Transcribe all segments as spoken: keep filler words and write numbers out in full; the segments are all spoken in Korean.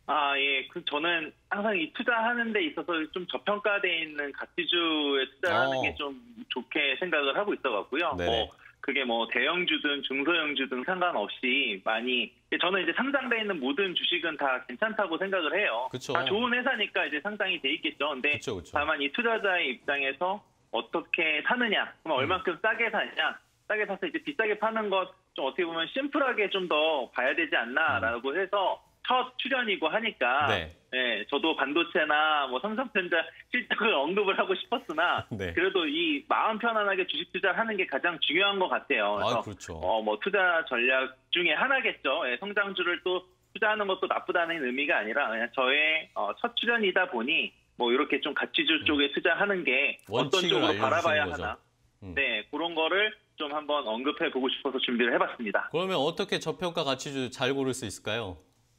아, 예. 그 저는 항상 이 투자하는 데 있어서 좀 저평가되어 있는 가치주에 투자하는 어. 게 좀 좋게 생각을 하고 있어 갖고요. 네네. 뭐 그게 뭐 대형주든 중소형주든 상관없이 많이 저는 이제 상장돼 있는 모든 주식은 다 괜찮다고 생각을 해요. 그쵸. 다 좋은 회사니까 이제 상장이 돼 있겠죠. 근데 그쵸, 그쵸. 다만 이 투자자의 입장에서 어떻게 사느냐, 그럼 얼만큼 싸게 사냐, 싸게 사서 이제 비싸게 파는 것 좀 어떻게 보면 심플하게 좀 더 봐야 되지 않나라고 해서 첫 출연이고 하니까 네. 예, 저도 반도체나 뭐 삼성전자 실적을 언급을 하고 싶었으나 네. 그래도 이 마음 편안하게 주식 투자하는 게 가장 중요한 것 같아요. 그래서 아, 그렇죠. 어, 뭐 투자 전략 중에 하나겠죠. 예, 성장주를 또 투자하는 것도 나쁘다는 의미가 아니라 그냥 저의 어, 첫 출연이다 보니 뭐 이렇게 좀 가치주 쪽에 투자하는 게 어떤 원칙을 쪽으로 알려주시는 바라봐야 거죠. 하나. 음. 네, 그런 거를 좀 한번 언급해 보고 싶어서 준비를 해봤습니다. 그러면 어떻게 저평가 가치주 잘 고를 수 있을까요?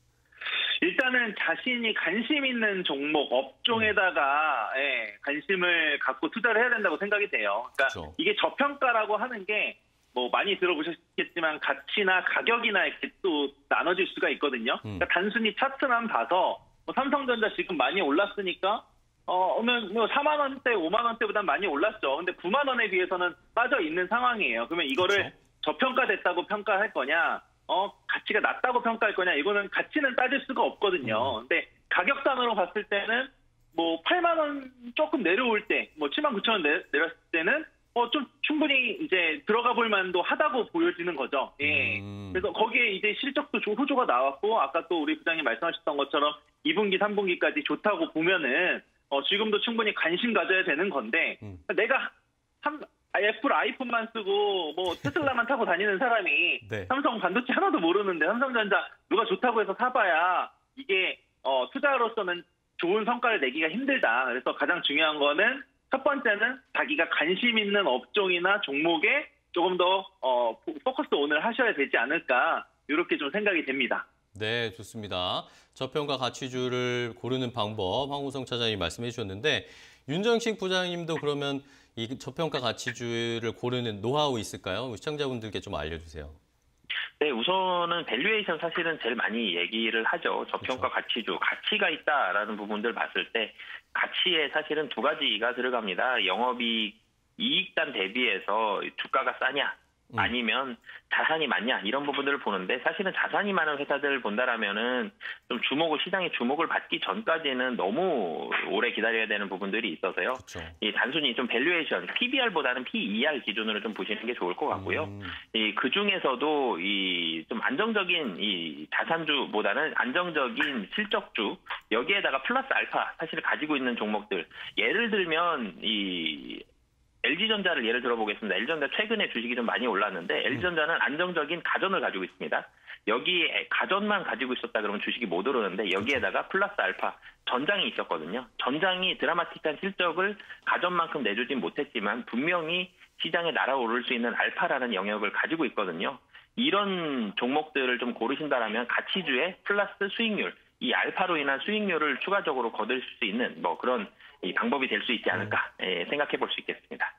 일단은 자신이 관심 있는 종목, 업종에다가 예, 관심을 갖고 투자를 해야 된다고 생각이 돼요. 그러니까 그쵸. 이게 저평가라고 하는 게 뭐 많이 들어보셨겠지만 가치나 가격이나 이렇게 또 나눠질 수가 있거든요. 음. 그러니까 단순히 차트만 봐서 뭐 삼성전자 지금 많이 올랐으니까 어, 그러면 뭐 사만 원대, 오만 원대보다 많이 올랐죠. 근데 구만 원에 비해서는 빠져 있는 상황이에요. 그러면 이거를 그쵸. 저평가됐다고 평가할 거냐, 어, 가치가 낮다고 평가할 거냐, 이거는 가치는 따질 수가 없거든요. 음. 근데 가격단으로 봤을 때는 뭐 팔만 원 조금 내려올 때, 뭐 칠만 구천 원 내, 내렸을 때는 어, 좀 충분히 이제 들어가 볼 만도 하다고 보여지는 거죠. 예. 음. 그래서 거기에 이제 실적도 조- 호조가 나왔고, 아까 또 우리 부장님 말씀하셨던 것처럼 이 분기, 삼 분기까지 좋다고 보면은, 어, 지금도 충분히 관심 가져야 되는 건데, 음. 내가 삼, 아, 애플 아이폰만 쓰고, 뭐, 테슬라만 타고 다니는 사람이, 네. 삼성 반도체 하나도 모르는데, 삼성전자 누가 좋다고 해서 사봐야, 이게, 어, 투자로서는 좋은 성과를 내기가 힘들다. 그래서 가장 중요한 거는, 첫 번째는 자기가 관심 있는 업종이나 종목에 조금 더, 어, 포커스 오늘 하셔야 되지 않을까, 이렇게 좀 생각이 됩니다. 네, 좋습니다. 저평가 가치주를 고르는 방법 황우성 차장님이 말씀해 주셨는데 윤정식 부장님도 그러면 이 저평가 가치주를 고르는 노하우 있을까요? 시청자분들께 좀 알려주세요. 네, 우선은 밸류에이션 사실은 제일 많이 얘기를 하죠. 저평가 그렇죠. 가치주, 가치가 있다라는 부분들 봤을 때 가치에 사실은 두 가지가 들어갑니다. 영업이익 이익단 대비해서 주가가 싸냐, 음. 아니면 자산이 많냐 이런 부분들을 보는데 사실은 자산이 많은 회사들을 본다라면은 좀 주목을 시장에 주목을 받기 전까지는 너무 오래 기다려야 되는 부분들이 있어서요. 그렇죠. 이 단순히 좀 밸류에이션 피비알보다는 피이알 기준으로 좀 보시는 게 좋을 것 같고요. 음. 이 그 중에서도 이 좀 안정적인 이 자산주보다는 안정적인 실적주 여기에다가 플러스 알파 사실 가지고 있는 종목들 예를 들면 이 엘지전자를 예를 들어보겠습니다. 엘지전자 최근에 주식이 좀 많이 올랐는데 엘지전자는 안정적인 가전을 가지고 있습니다. 여기에 가전만 가지고 있었다 그러면 주식이 못 오르는데 여기에다가 플러스 알파 전장이 있었거든요. 전장이 드라마틱한 실적을 가전만큼 내주진 못했지만 분명히 시장에 날아오를 수 있는 알파라는 영역을 가지고 있거든요. 이런 종목들을 좀 고르신다라면 가치주의 플러스 수익률, 이 알파로 인한 수익률을 추가적으로 거둘 수 있는 뭐 그런 이 방법이 될 수 있지 않을까 예, 생각해 볼 수 있겠습니다.